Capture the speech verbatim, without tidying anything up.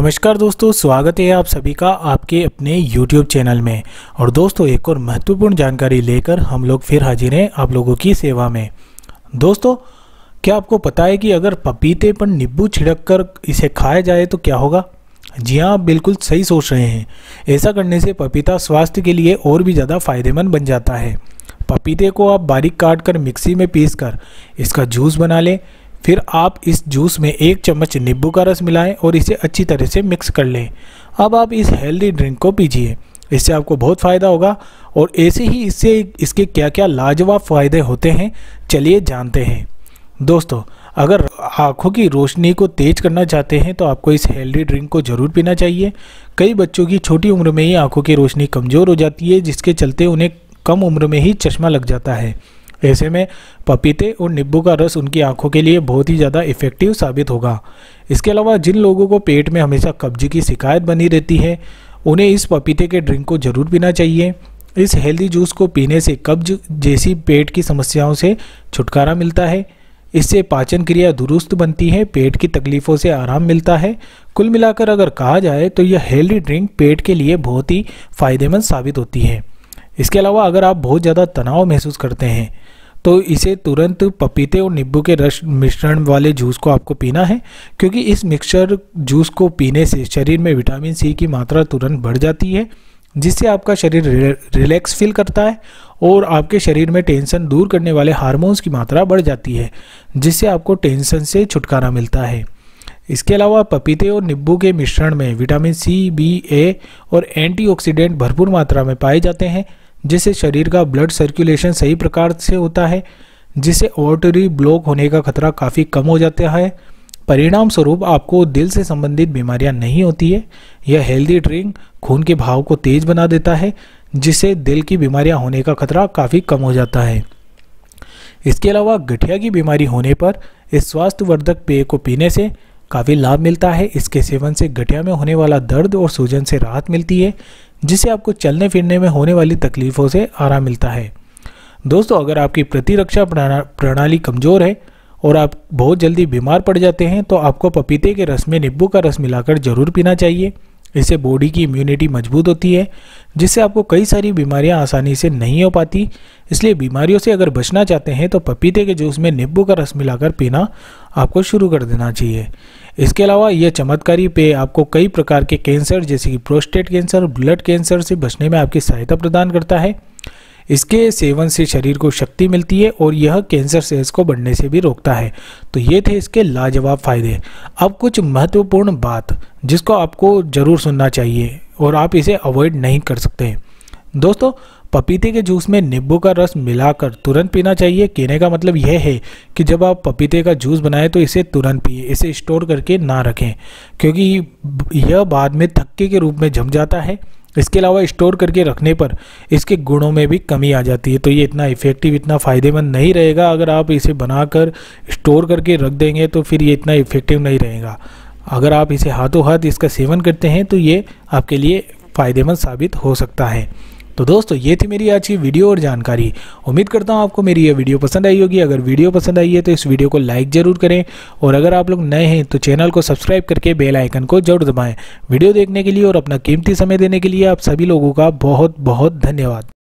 नमस्कार दोस्तों, स्वागत है आप सभी का आपके अपने YouTube चैनल में। और दोस्तों, एक और महत्वपूर्ण जानकारी लेकर हम लोग फिर हाजिर हैं आप लोगों की सेवा में। दोस्तों, क्या आपको पता है कि अगर पपीते पर नींबू छिड़क कर इसे खाया जाए तो क्या होगा? जी हाँ, आप बिल्कुल सही सोच रहे हैं। ऐसा करने से पपीता स्वास्थ्य के लिए और भी ज़्यादा फायदेमंद बन जाता है। पपीते को आप बारीक काट कर मिक्सी में पीस कर इसका जूस बना लें। फिर आप इस जूस में एक चम्मच नींबू का रस मिलाएं और इसे अच्छी तरह से मिक्स कर लें। अब आप इस हेल्दी ड्रिंक को पीजिए, इससे आपको बहुत फ़ायदा होगा। और ऐसे ही इससे इसके क्या क्या लाजवाब फ़ायदे होते हैं, चलिए जानते हैं। दोस्तों, अगर आँखों की रोशनी को तेज करना चाहते हैं तो आपको इस हेल्दी ड्रिंक को ज़रूर पीना चाहिए। कई बच्चों की छोटी उम्र में ही आँखों की रोशनी कमज़ोर हो जाती है, जिसके चलते उन्हें कम उम्र में ही चश्मा लग जाता है। ऐसे में पपीते और नींबू का रस उनकी आंखों के लिए बहुत ही ज़्यादा इफ़ेक्टिव साबित होगा। इसके अलावा जिन लोगों को पेट में हमेशा कब्ज की शिकायत बनी रहती है, उन्हें इस पपीते के ड्रिंक को ज़रूर पीना चाहिए। इस हेल्दी जूस को पीने से कब्ज जैसी पेट की समस्याओं से छुटकारा मिलता है। इससे पाचन क्रिया दुरुस्त बनती है, पेट की तकलीफ़ों से आराम मिलता है। कुल मिलाकर अगर कहा जाए तो यह हेल्दी ड्रिंक पेट के लिए बहुत ही फ़ायदेमंद साबित होती है। इसके अलावा अगर आप बहुत ज़्यादा तनाव महसूस करते हैं तो इसे तुरंत पपीते और नींबू के रस मिश्रण वाले जूस को आपको पीना है, क्योंकि इस मिक्सचर जूस को पीने से शरीर में विटामिन सी की मात्रा तुरंत बढ़ जाती है, जिससे आपका शरीर रिलैक्स फील करता है और आपके शरीर में टेंशन दूर करने वाले हार्मोन्स की मात्रा बढ़ जाती है, जिससे आपको टेंशन से छुटकारा मिलता है। इसके अलावा पपीते और नींबू के मिश्रण में विटामिन सी, बी, ए और एंटीऑक्सीडेंट भरपूर मात्रा में पाए जाते हैं, जिससे शरीर का ब्लड सर्कुलेशन सही प्रकार से होता है, जिससे आर्टरी ब्लॉक होने का खतरा काफ़ी कम हो जाता है। परिणाम स्वरूप आपको दिल से संबंधित बीमारियां नहीं होती है। यह हेल्दी ड्रिंक खून के बहाव को तेज बना देता है, जिससे दिल की बीमारियां होने का खतरा काफ़ी कम हो जाता है। इसके अलावा गठिया की बीमारी होने पर इस स्वास्थ्यवर्धक पेय को पीने से काफ़ी लाभ मिलता है। इसके सेवन से गठिया में होने वाला दर्द और सूजन से राहत मिलती है, जिससे आपको चलने फिरने में होने वाली तकलीफ़ों से आराम मिलता है। दोस्तों, अगर आपकी प्रतिरक्षा प्रणाली कमज़ोर है और आप बहुत जल्दी बीमार पड़ जाते हैं तो आपको पपीते के रस में नींबू का रस मिलाकर ज़रूर पीना चाहिए। इससे बॉडी की इम्यूनिटी मजबूत होती है, जिससे आपको कई सारी बीमारियां आसानी से नहीं हो पाती। इसलिए बीमारियों से अगर बचना चाहते हैं तो पपीते के जूस में नींबू का रस मिलाकर पीना आपको शुरू कर देना चाहिए। इसके अलावा यह चमत्कारी पेय आपको कई प्रकार के कैंसर जैसे कि प्रोस्टेट कैंसर, ब्लड कैंसर से बचने में आपकी सहायता प्रदान करता है। इसके सेवन से शरीर को शक्ति मिलती है और यह कैंसर सेल्स को बढ़ने से भी रोकता है। तो ये थे इसके लाजवाब फायदे। अब कुछ महत्वपूर्ण बात जिसको आपको ज़रूर सुनना चाहिए और आप इसे अवॉइड नहीं कर सकते। दोस्तों, पपीते के जूस में नींबू का रस मिलाकर तुरंत पीना चाहिए। कहने का मतलब यह है कि जब आप पपीते का जूस बनाएं तो इसे तुरंत पिए, इसे स्टोर करके ना रखें, क्योंकि यह बाद में थक्के के रूप में जम जाता है। इसके अलावा स्टोर करके रखने पर इसके गुणों में भी कमी आ जाती है, तो ये इतना इफ़ेक्टिव, इतना फ़ायदेमंद नहीं रहेगा। अगर आप इसे बनाकर स्टोर करके रख देंगे तो फिर ये इतना इफ़ेक्टिव नहीं रहेगा। अगर आप इसे हाथों हाथ इसका सेवन करते हैं तो ये आपके लिए फ़ायदेमंद साबित हो सकता है। तो दोस्तों, ये थी मेरी आज की वीडियो और जानकारी। उम्मीद करता हूँ आपको मेरी ये वीडियो पसंद आई होगी। अगर वीडियो पसंद आई है तो इस वीडियो को लाइक ज़रूर करें, और अगर आप लोग नए हैं तो चैनल को सब्सक्राइब करके बेल आइकन को जरूर दबाएं। वीडियो देखने के लिए और अपना कीमती समय देने के लिए आप सभी लोगों का बहुत बहुत धन्यवाद।